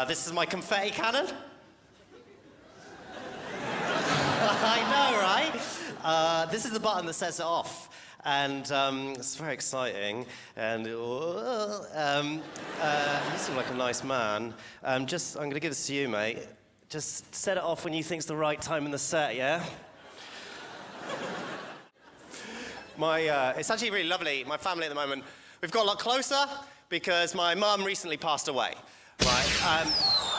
This is my confetti cannon. I know, right? This is the button that sets it off. And it's very exciting. And you seem like a nice man. I'm going to give this to you, mate. Just set it off when you think it's the right time in the set, yeah? It's actually really lovely. My family at the moment, we've got a lot closer because my mum recently passed away, right?